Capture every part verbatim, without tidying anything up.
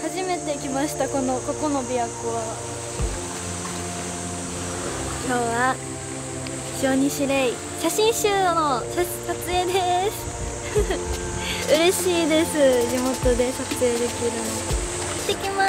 初めて来ました。このここの琵琶湖は。今日は小西レイ写真集の撮影です。嬉しいです。地元で撮影できるの。行ってきます。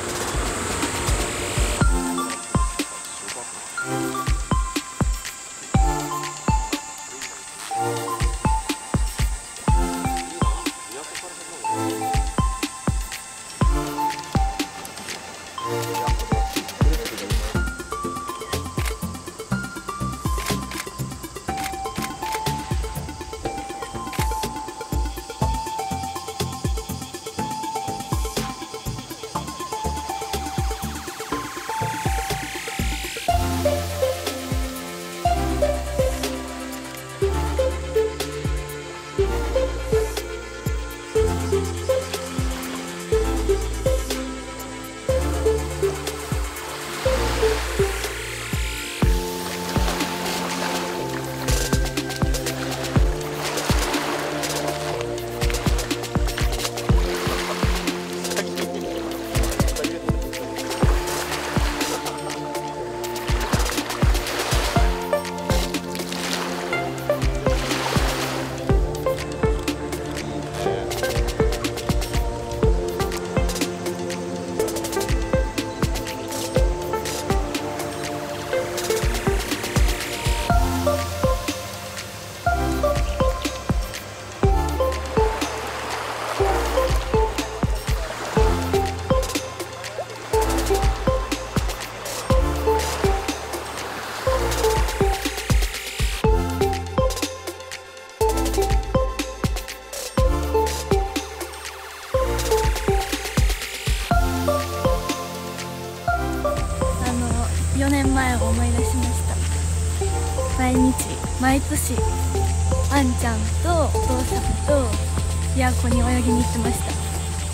よねんまえを思い出しました。毎日毎年あんちゃんとお父さんと琵琶湖に泳ぎに行ってました。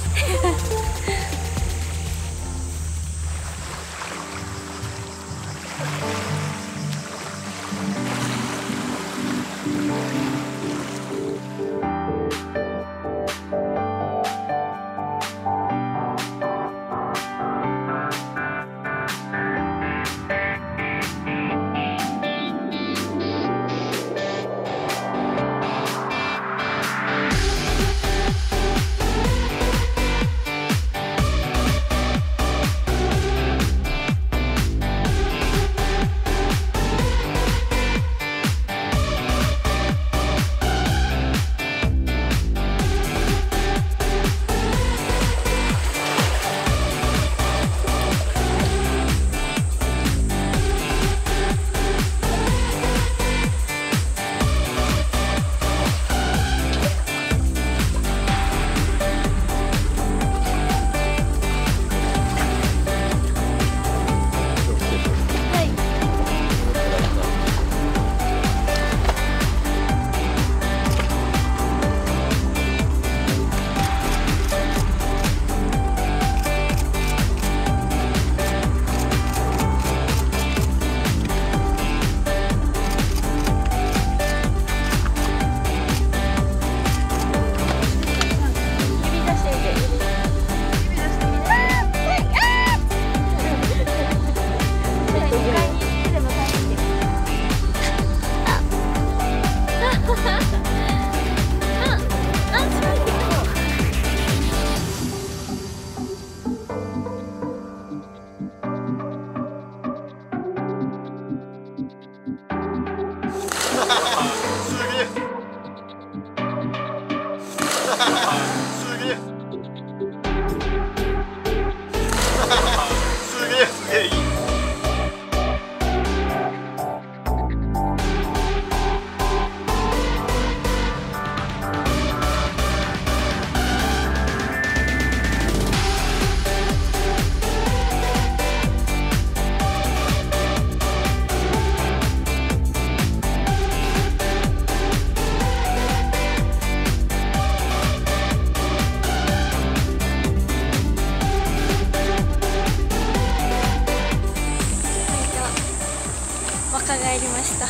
帰りました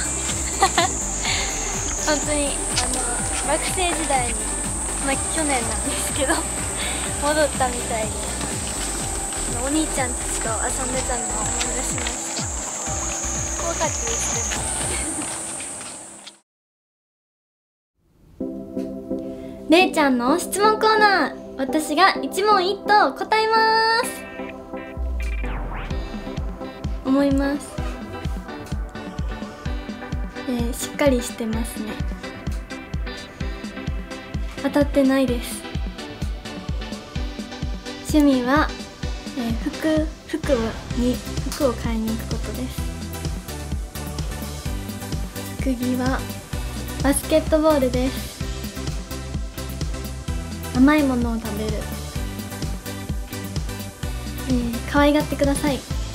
本当にあの学生時代に、まあ、去年なんですけど戻ったみたいで、お兄ちゃんたちと遊んでたのを思い出しました。怖かったですけど。れいちゃんの質問コーナー、私が一問一答答えます思います。えー、しっかりしてますね。当たってないです。趣味は、えー、服服をに服を買いに行くことです。特技はバスケットボールです。甘いものを食べる。えー、可愛がってください。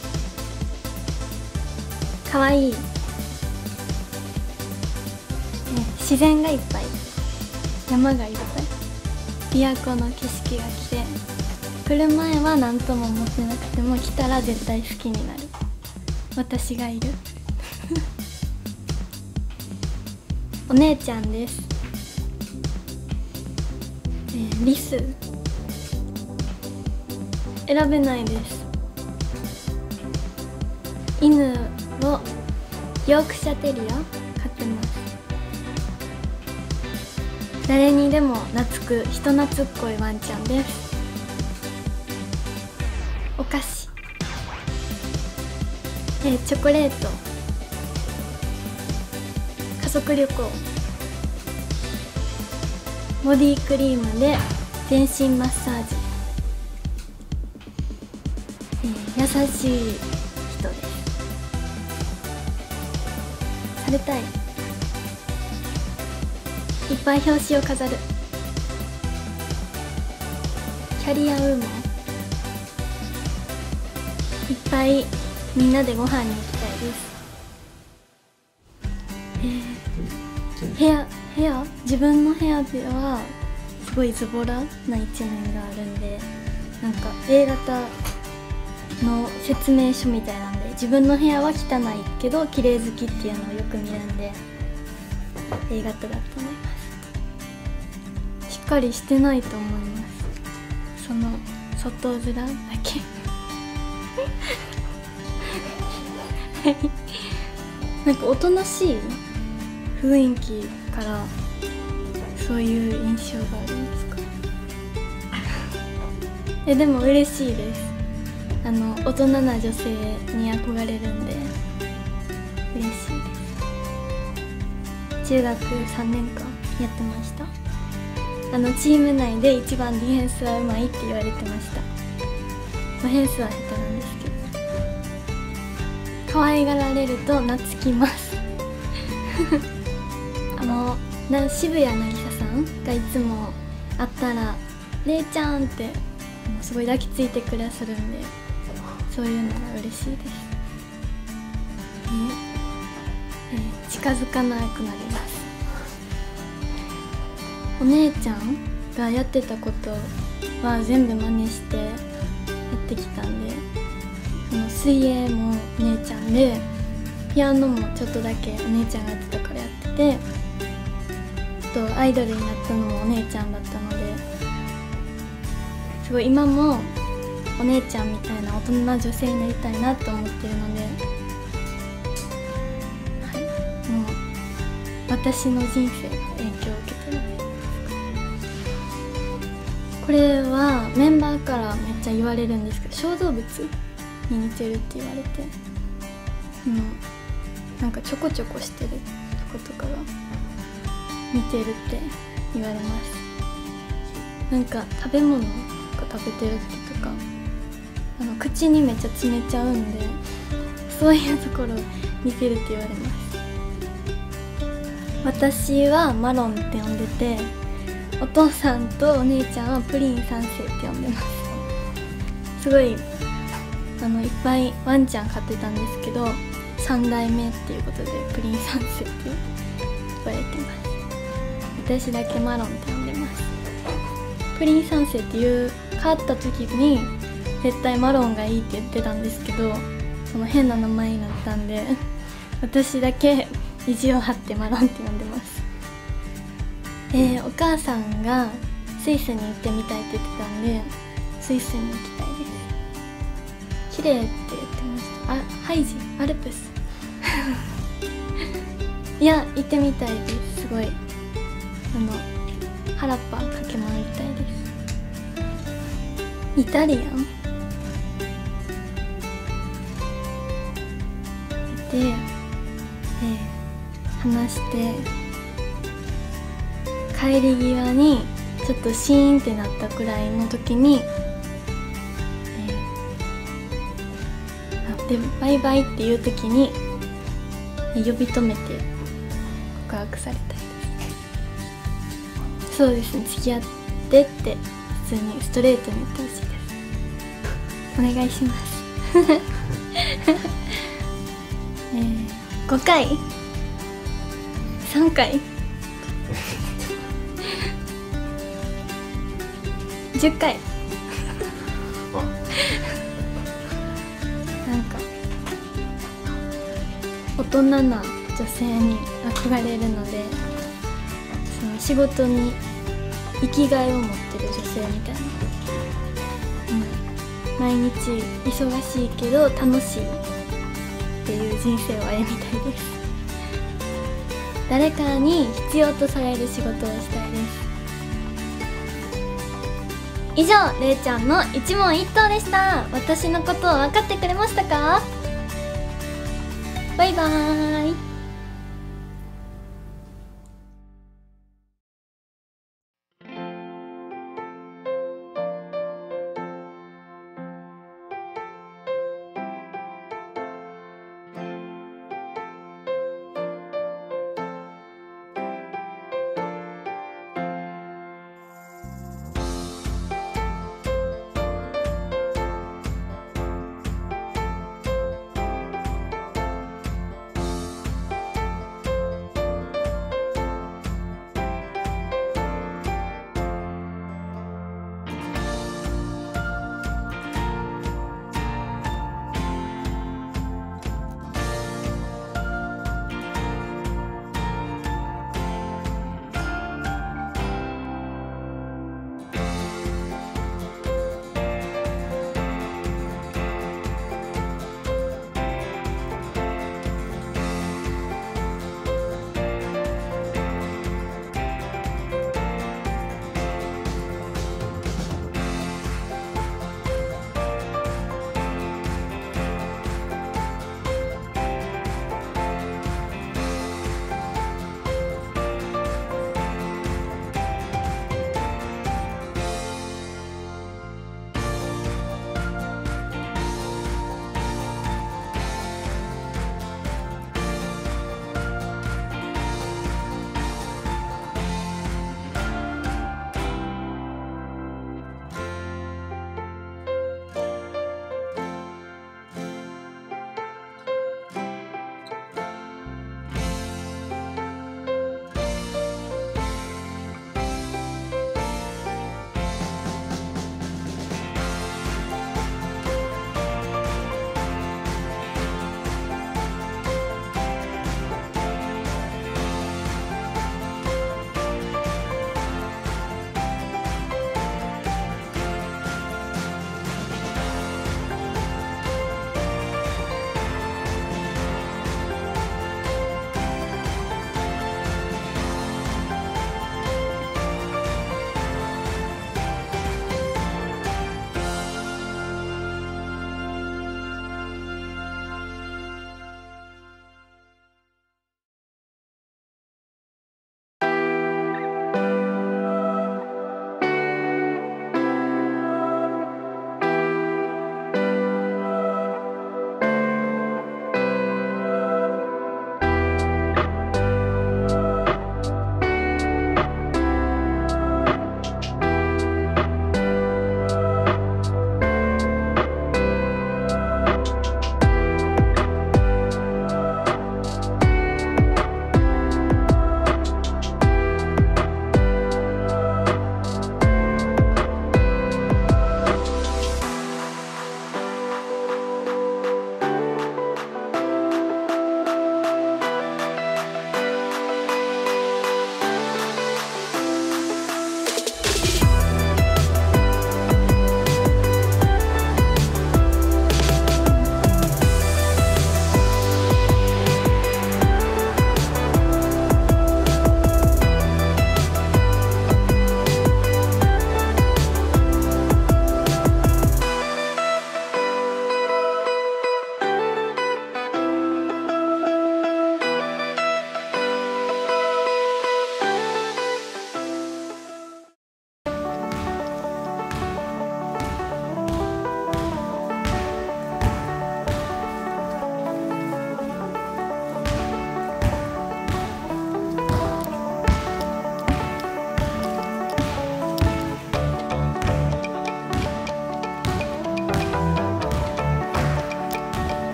可愛い。えー、自然がいっぱい。山がいっぱい。琵琶湖の景色が綺麗。来る前は何とも思ってなくても来たら絶対好きになる私がいるお姉ちゃんです。えー、リス選べないです。犬をヨークシャテリア飼ってます。誰にでも懐く人懐っこいワンちゃんです。お菓子、えー、チョコレート、家族旅行、ボディクリームで全身マッサージ、えー、優しい人です。されたい。いっぱい表紙を飾る。キャリアウーマン。いっぱいみんなでご飯に行きたいです。えー、部屋部屋自分の部屋ではすごいズボラな一面があるんで、なんか A 型の説明書みたいなんで、自分の部屋は汚いけど綺麗好きっていうのをよく見るんで A 型だと思います。しっかりしてないと思います。その外面だけなんかおとなしい雰囲気からそういう印象があるんですかえでも嬉しいです。あの大人な女性に憧れるんで嬉しいです。中学さんねんかんやってました。あのチーム内で一番ディフェンスはうまいって言われてました。オフェンスは下手なんですけど、可愛がられると懐きますあのな渋谷渚さんがいつも会ったら「れいちゃん」ってすごい抱きついてくださるんで、そういうのが嬉しいです。ええ近づかなくなります。お姉ちゃんがやってたことは全部真似してやってきたんで、その水泳もお姉ちゃんで、ピアノもちょっとだけお姉ちゃんがやってたからやってて、あとアイドルになったのもお姉ちゃんだったので、すごい今もお姉ちゃんみたいな大人な女性になりたいなと思ってるので、はい、もう私の人生が影響を受けてる。これはメンバーからめっちゃ言われるんですけど、小動物に似てるって言われて、うん、なんかちょこちょこしてるとことかが似てるって言われます。なんか食べ物とか食べてる時とかあの口にめっちゃ詰めちゃうんで、そういうところ似てるって言われます。私はマロンって呼んでて、お父さんとお姉ちゃんはプリン三世って呼んでます。すごいあのいっぱいワンちゃん飼ってたんですけど、さん代目っていうことでプリン三世って呼ばれてます。私だけマロンって呼んでます。プリン三世っていう飼った時に絶対マロンがいいって言ってたんですけど、その変な名前になったんで私だけ意地を張ってマロンって呼んでます。えー、お母さんがスイスに行ってみたいって言ってたんで、スイスに行きたいです。綺麗って言ってました。あ、ハイジアルプスいや、行ってみたいです。すごい、あの原っぱ駆け回りたいです。イタリアンで、えー、話して帰り際にちょっとシーンってなったくらいの時に、えー、あでバイバイっていう時に呼び止めて告白されたいです。そうですね、付き合ってって普通にストレートに言ってほしいです。お願いしますえー、ごかいさんかいじゅっかいなんか大人な女性に憧れるので、その仕事に生きがいを持ってる女性みたいな、うん、毎日忙しいけど楽しいっていう人生を歩みたいです。誰かに必要とされる仕事をしたいです。以上、れいちゃんの一問一答でした。私のことを分かってくれましたか？バイバーイ。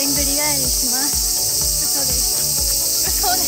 んぐり返りします。嘘です。嘘です。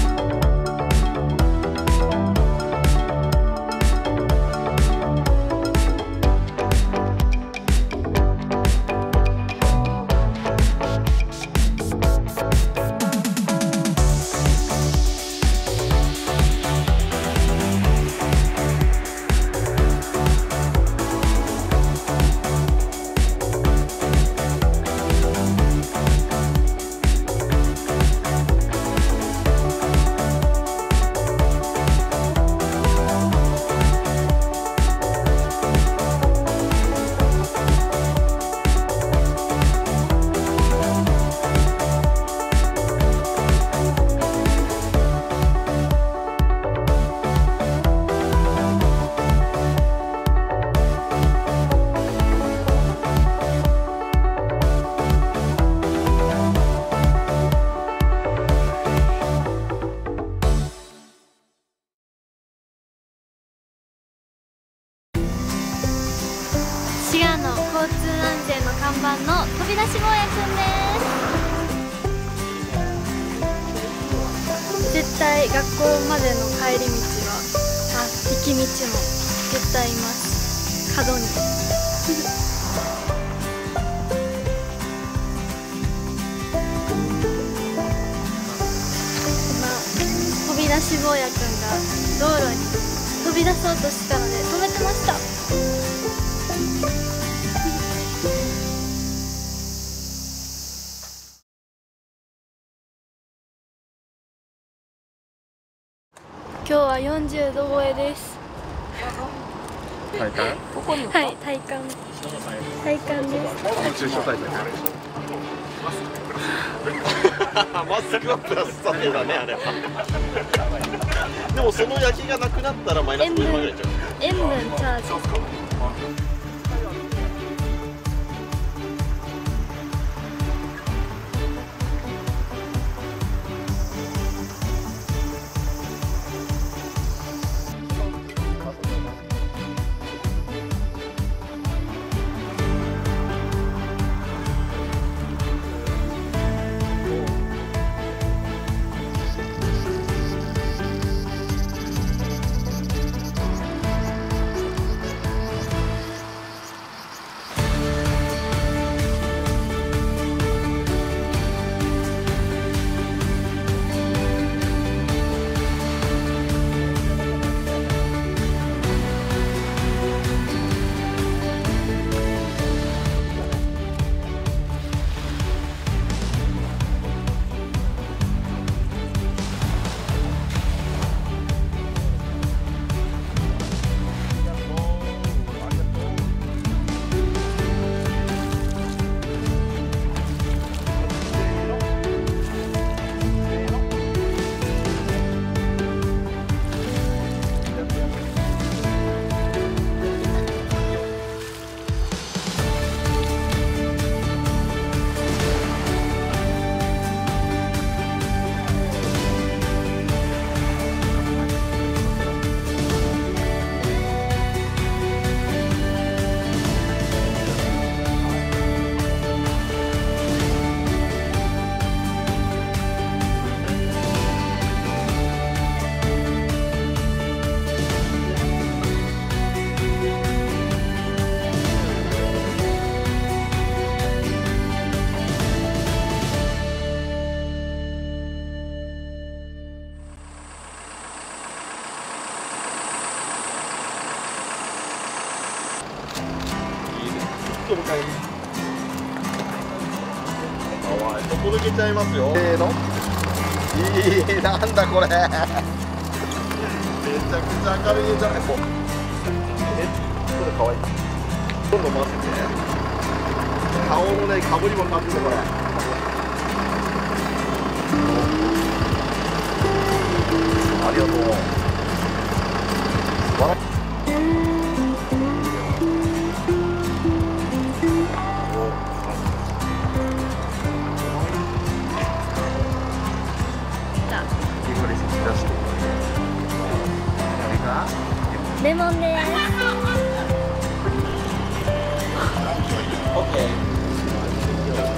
滋賀の交通安全の看板の飛び出し坊やくんです。絶対学校までの帰り道はあ行き道も絶対います。角に今飛び出し坊やくんが道路に飛び出そうとしたので止めてました。今日はよんじゅうど超えです。 体感？はい、 体感。体感です。 熱中症対策。マスクはプラスさてだねあれは。でもその焼きがなくなったらマイナスごじゅうまんぐらいちゃう。 塩分チャージ。 と迎える。かわいい。届けちゃいますよ。せーの。いい、なんだこれ。めちゃくちゃ明るいじゃない。こう。え、これかわいい。どんどん回ってて。顔のね、かぶりも変わってるこれ。ありがとう。笑っレモンです。 オッケー。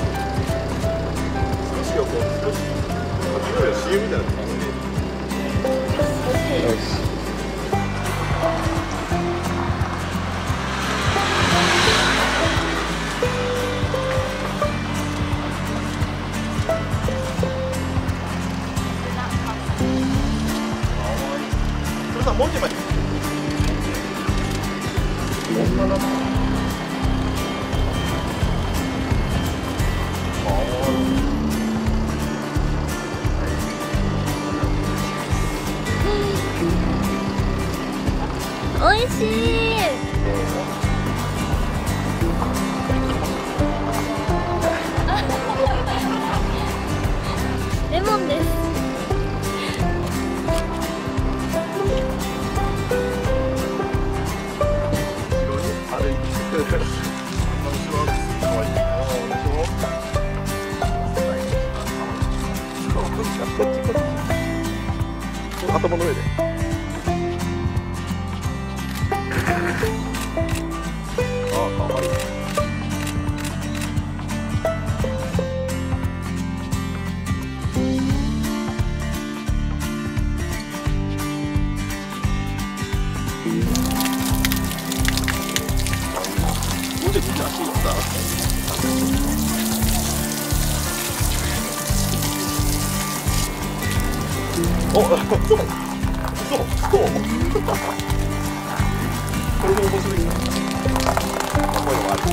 それさ、もう一枚。女の子。 おいしい。レモンです。 頭の上で。ああ、かわいい。もうちょっと足をさ。お、そう、そう、そう。これで面白いな。こういうのもある。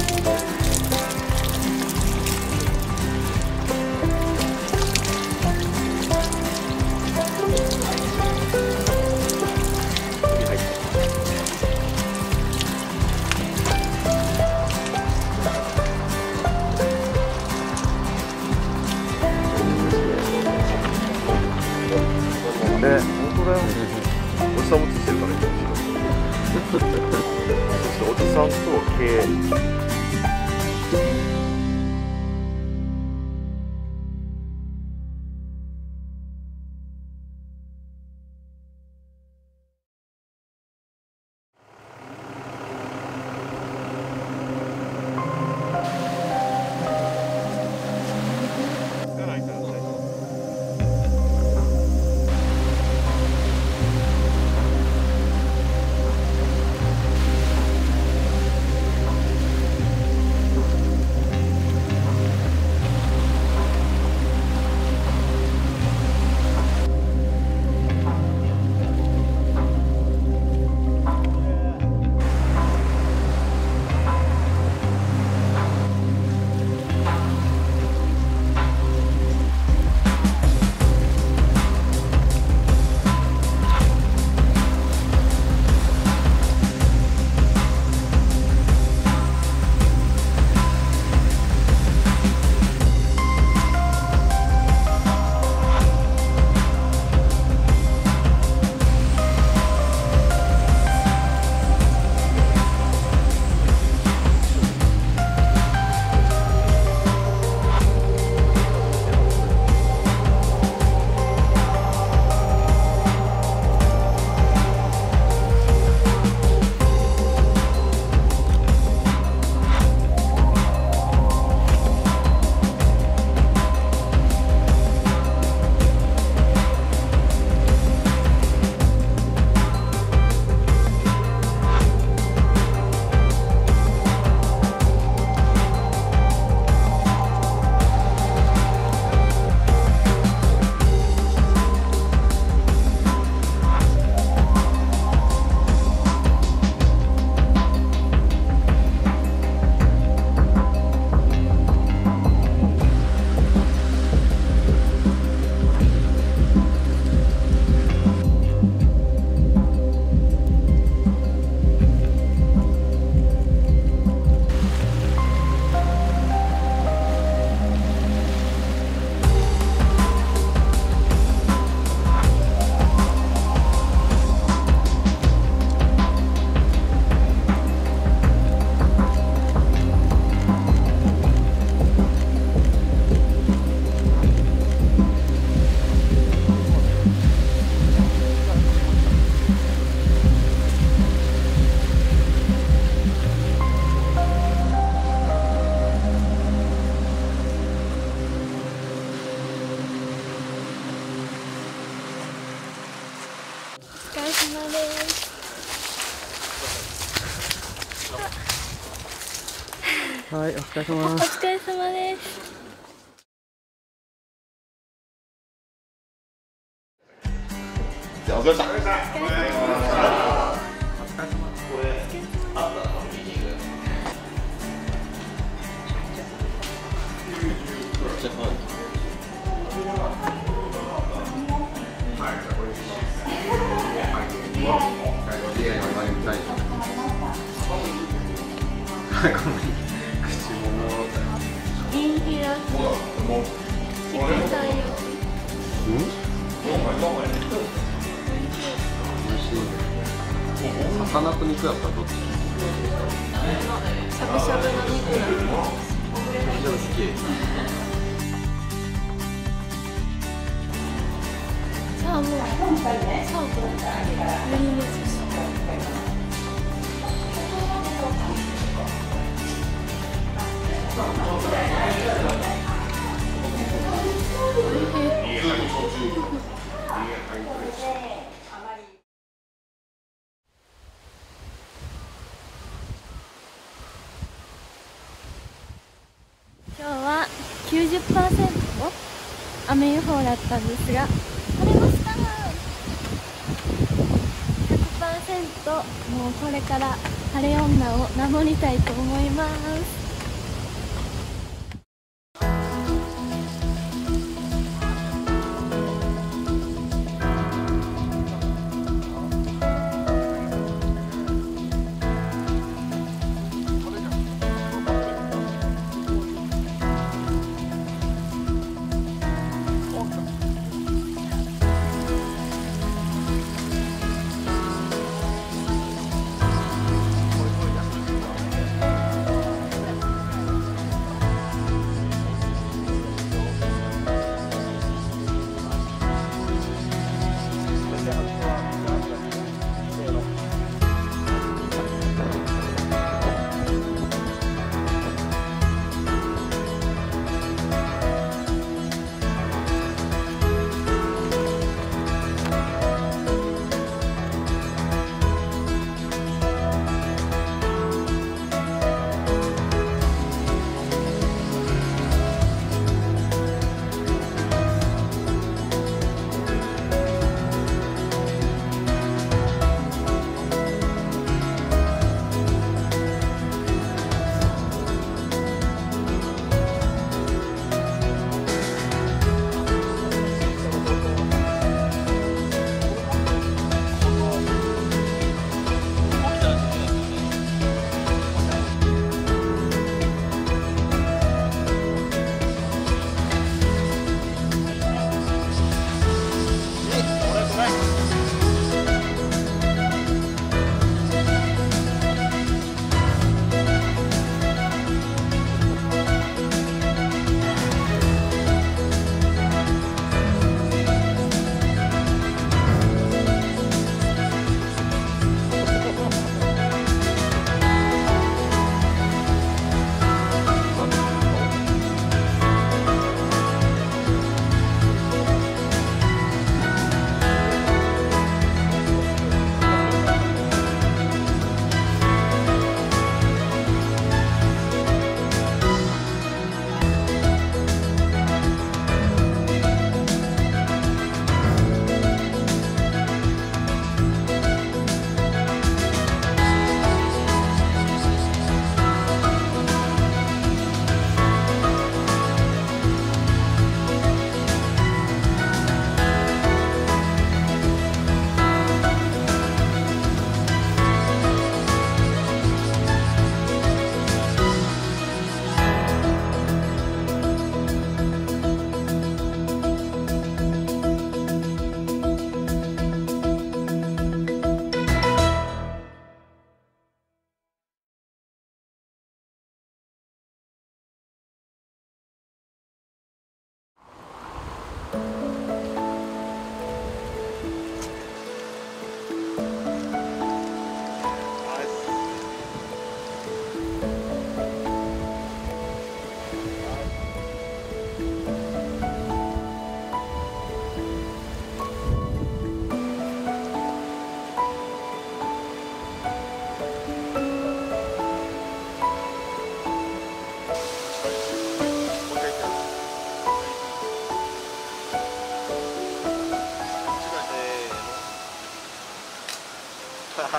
ね、本当だよ。おじさんもついてるからね。そしておじさんと毛。 はい、お疲れ様おです。 疲れ様です。 じゃあお疲れ様でした。 お疲れ様でした。 これあったのミーティング。じゃあはい。 インヒラス色彩よ。 うん？美味しい。魚と肉やったらどっち？ しゃぶしゃぶの肉だ。 しゃぶしゃぶ好き。 サーモン。サーモン。ユニネ寿司。今日は きゅうじゅっパーセント 雨予報だったんですが晴れました。 ひゃくパーセント もうこれから晴れ女を名乗りたいと思います。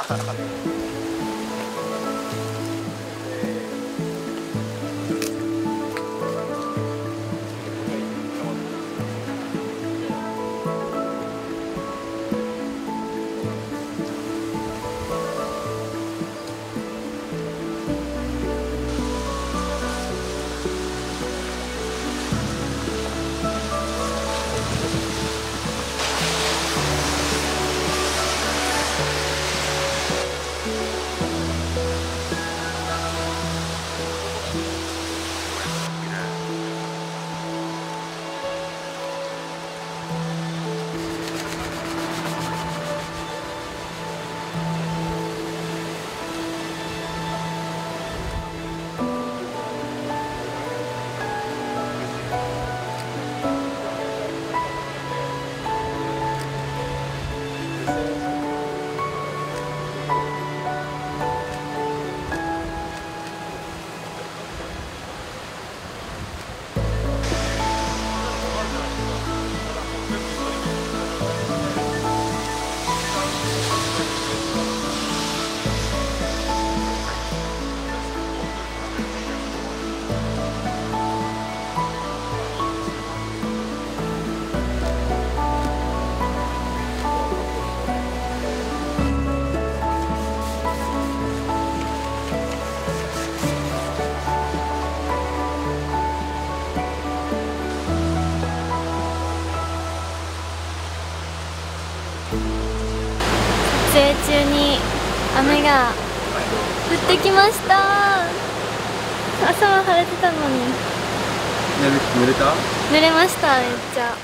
撮影中に雨が降ってきました。朝は晴れてたのに濡れた？ 濡れました。めっちゃ。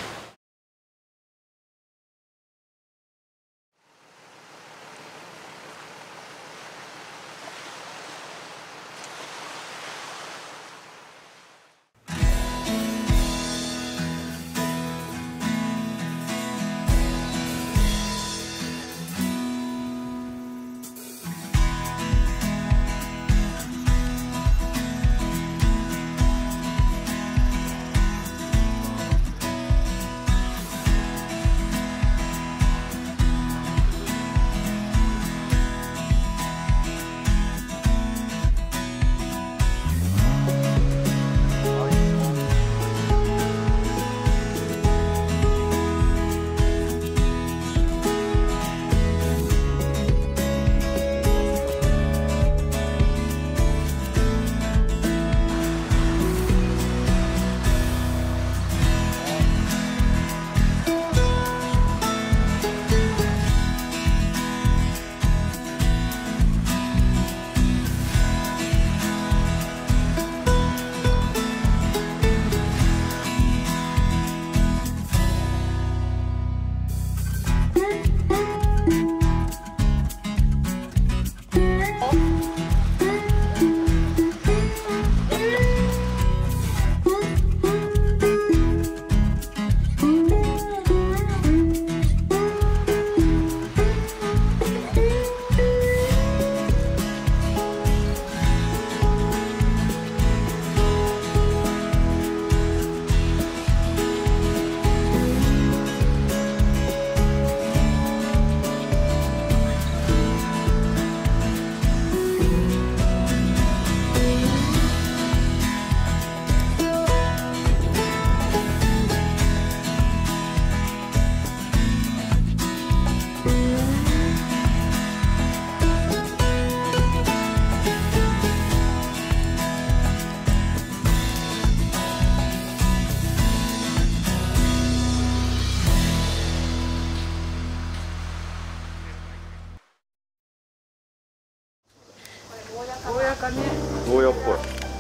ゴーヤっぽい。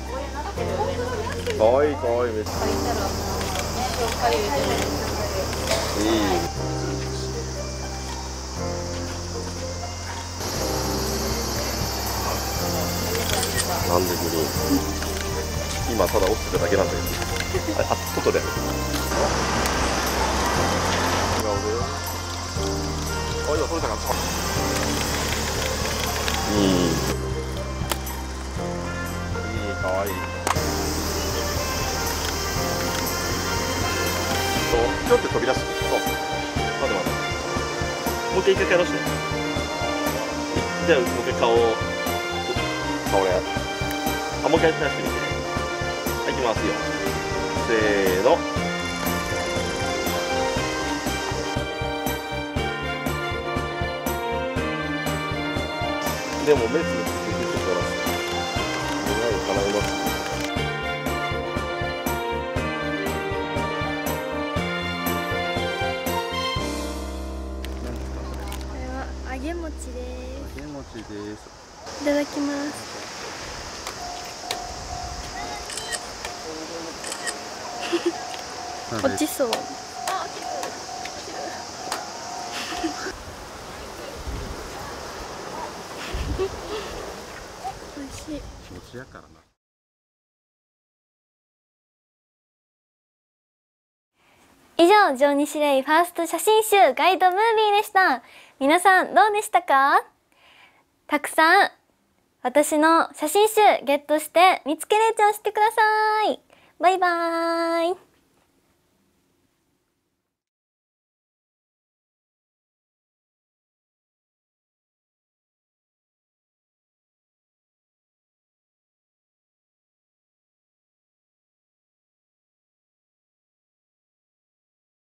かわいいかわいい、めっちゃいい。なんでグリーン。今ただ落ちてただけなんだけど。あれ、あ、外でやる。あ、今取れたかった。いい。かわいい。そう、ちょっと飛び出して。そう。待って待って。もう一回一回戻して。 じゃあもう一回顔を顔やあもう一回出してみて。はい、いきますよ。せーの。でも目つぶってちょっとらす。願い叶います。 これは揚げ餅です。 揚げ餅です。 いただきます。落ちそう。美味しい。 餅やからな。 以上、上西レイファースト写真集ガイドムービーでした。皆さんどうでしたか？たくさん私の写真集ゲットして見つけれちゃんしてください。バイバーイ。